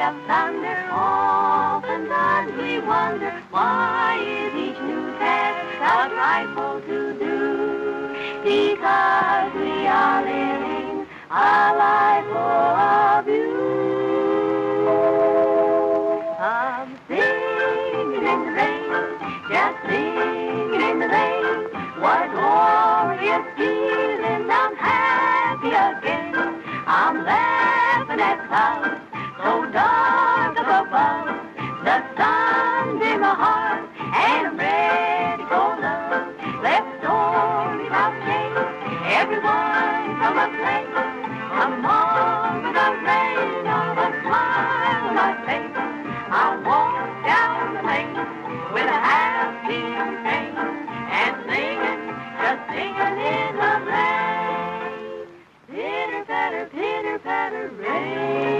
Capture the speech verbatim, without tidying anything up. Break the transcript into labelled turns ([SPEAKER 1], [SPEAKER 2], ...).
[SPEAKER 1] have thunder. Oftentimes we wonder, why is each new task a trifle to do? Because we are living a life full of you. I'm singing in the rain, just singing in the rain. What a glorious feeling, I'm happy again. I'm laughing at clouds so dark up above. The sun's in my heart and I'm ready for love. Let's story about change, everyone from a place. Come on with the rain of a smile on my face. I'll walk down the lane with a happy train and singing, just singing in the rain. Pitter patter, pitter patter, rain.